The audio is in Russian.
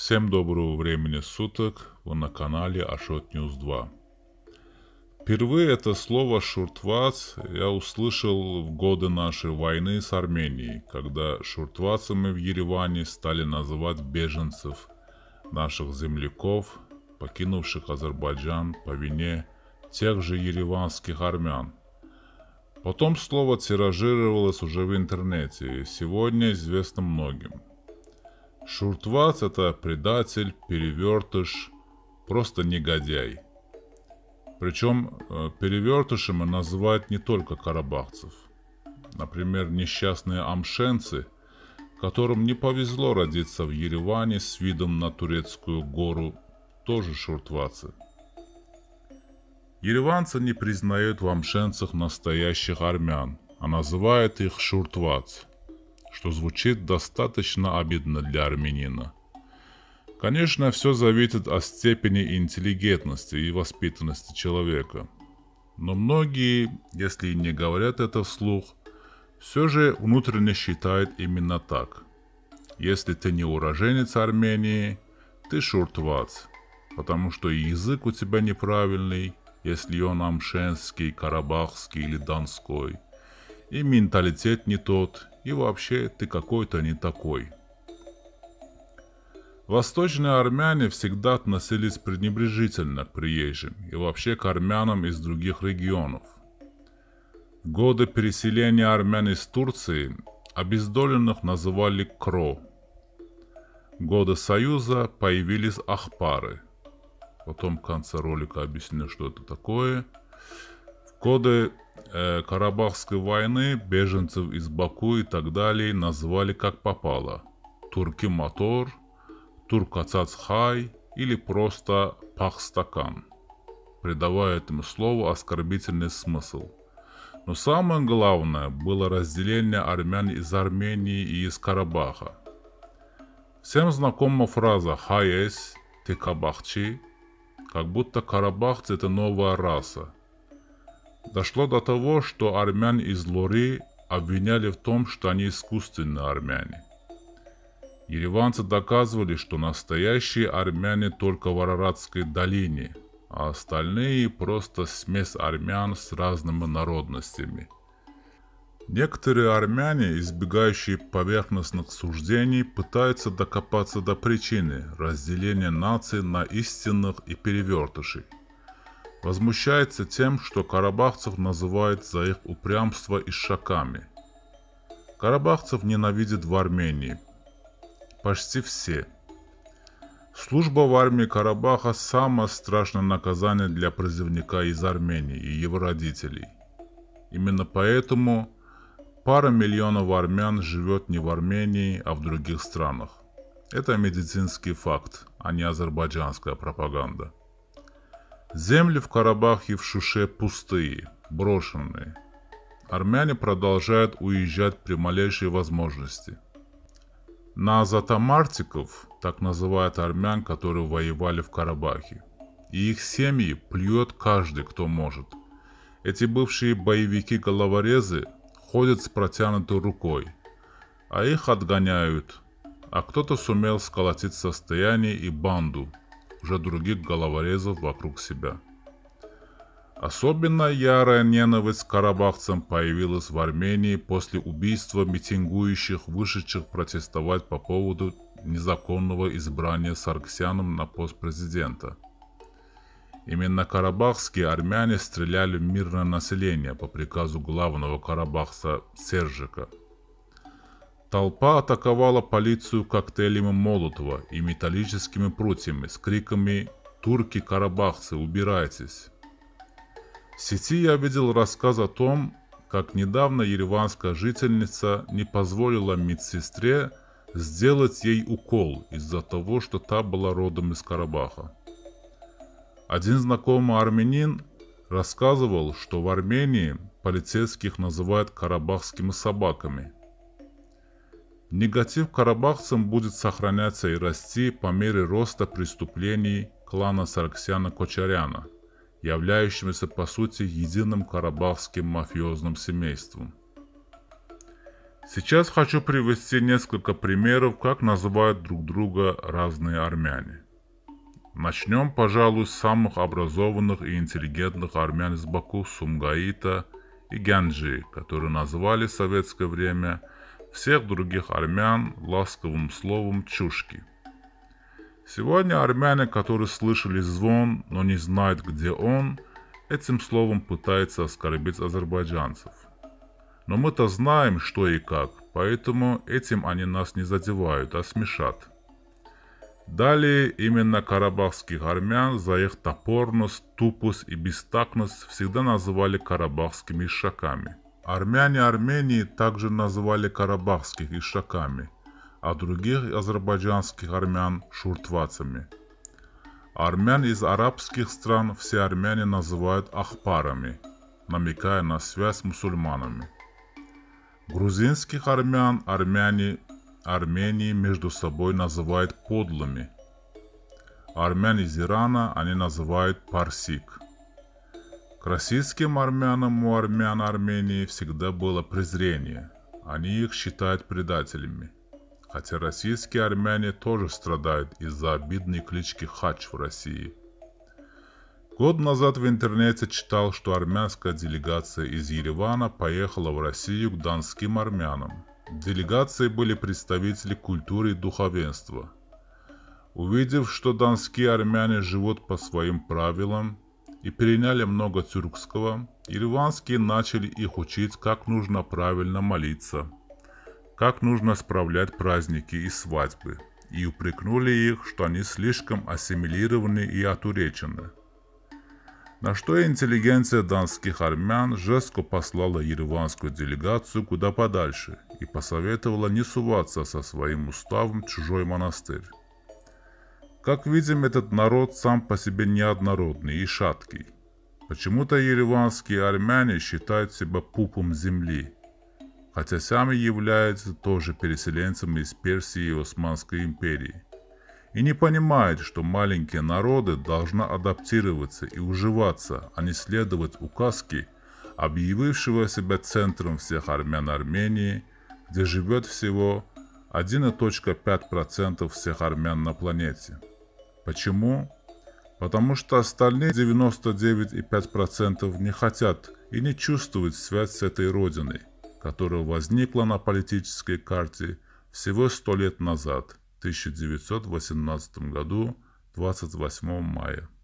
Всем доброго времени суток, вы на канале Ашот Ньюс 2. Впервые это слово «шуртвац» я услышал в годы нашей войны с Арменией, когда шуртвацами в Ереване стали называть беженцев, наших земляков, покинувших Азербайджан по вине тех же ереванских армян. Потом слово тиражировалось уже в интернете и сегодня известно многим. Шуртвац – это предатель, перевертыш, просто негодяй. Причем перевертышами называют не только карабахцев. Например, несчастные амшенцы, которым не повезло родиться в Ереване с видом на турецкую гору, тоже шуртвацы. Ереванцы не признают в амшенцах настоящих армян, а называют их шуртвац, что звучит достаточно обидно для армянина. Конечно, все зависит от степени интеллигентности и воспитанности человека. Но многие, если и не говорят это вслух, все же внутренне считают именно так. Если ты не уроженец Армении, ты шуртвац, потому что и язык у тебя неправильный, если он амшенский, карабахский или донской, и менталитет не тот, и вообще ты какой-то не такой. Восточные армяне всегда относились пренебрежительно к приезжим и вообще к армянам из других регионов. В годы переселения армян из Турции обездоленных называли кро. В годы Союза появились ахпары. Потом в конце ролика объясню, что это такое. В годы Карабахской войны беженцев из Баку и так далее назвали как попало. Турки-мотор, Туркацацхай или просто Пахстакан, придавая этому слову оскорбительный смысл. Но самое главное было разделение армян из Армении и из Карабаха. Всем знакома фраза «Хайес, ты кабахчи», как будто карабахцы – это новая раса. Дошло до того, что армян из Лори обвиняли в том, что они искусственные армяне. Ереванцы доказывали, что настоящие армяне только в Араратской долине, а остальные просто смесь армян с разными народностями. Некоторые армяне, избегающие поверхностных суждений, пытаются докопаться до причины разделения наций на истинных и перевертышей. Возмущается тем, что карабахцев называют за их упрямство ишаками. Карабахцев ненавидят в Армении. Почти все. Служба в армии Карабаха – самое страшное наказание для призывника из Армении и его родителей. Именно поэтому пара миллионов армян живет не в Армении, а в других странах. Это медицинский факт, а не азербайджанская пропаганда. Земли в Карабахе и в Шуше пустые, брошенные. Армяне продолжают уезжать при малейшей возможности. На азатомартиков, так называют армян, которые воевали в Карабахе, и их семьи плюет каждый, кто может. Эти бывшие боевики-головорезы ходят с протянутой рукой, а их отгоняют, а кто-то сумел сколотить состояние и банду уже других головорезов вокруг себя. Особенно ярая ненависть к карабахцам появилась в Армении после убийства митингующих, вышедших протестовать по поводу незаконного избрания Саргсяном на пост президента. Именно карабахские армяне стреляли в мирное население по приказу главного карабахца Сержика. Толпа атаковала полицию коктейлями Молотова и металлическими прутьями с криками «Турки-карабахцы, убирайтесь!». В сети я видел рассказ о том, как недавно ереванская жительница не позволила медсестре сделать ей укол из-за того, что та была родом из Карабаха. Один знакомый армянин рассказывал, что в Армении полицейских называют карабахскими собаками. Негатив к карабахцам будет сохраняться и расти по мере роста преступлений клана Саргсяна-Кочаряна, являющимся по сути единым карабахским мафиозным семейством. Сейчас хочу привести несколько примеров, как называют друг друга разные армяне. Начнем, пожалуй, с самых образованных и интеллигентных армян из Баку, Сумгаита и Гянджи, которые назвали в советское время всех других армян ласковым словом «чушки». Сегодня армяне, которые слышали звон, но не знают, где он, этим словом пытаются оскорбить азербайджанцев. Но мы-то знаем, что и как, поэтому этим они нас не задевают, а смешат. Далее именно карабахских армян за их топорность, тупость и бестактность всегда называли карабахскими ишаками. Армяне Армении также называли карабахских ишаками, а других азербайджанских армян шуртвацами. Армян из арабских стран все армяне называют ахпарами, намекая на связь с мусульманами. Грузинских армян Армении между собой называют подлыми. Армян из Ирана они называют парсик. К российским армянам у армян Армении всегда было презрение. Они их считают предателями. Хотя российские армяне тоже страдают из-за обидной клички Хач в России. Год назад в интернете читал, что армянская делегация из Еревана поехала в Россию к донским армянам. В делегации были представители культуры и духовенства. Увидев, что донские армяне живут по своим правилам и переняли много тюркского, ереванские начали их учить, как нужно правильно молиться, как нужно справлять праздники и свадьбы, и упрекнули их, что они слишком ассимилированы и отуречены. На что интеллигенция донских армян жестко послала ереванскую делегацию куда подальше и посоветовала не суваться со своим уставом в чужой монастырь. Как видим, этот народ сам по себе неоднородный и шаткий. Почему-то ереванские армяне считают себя пупом земли, хотя сами являются тоже переселенцами из Персии и Османской империи. И не понимает, что маленькие народы должны адаптироваться и уживаться, а не следовать указке объявившего себя центром всех армян Армении, где живет всего 1,5% всех армян на планете. Почему? Потому что остальные 99,5% не хотят и не чувствуют связь с этой родиной, которая возникла на политической карте всего 100 лет назад, в 1918 году, 28 мая.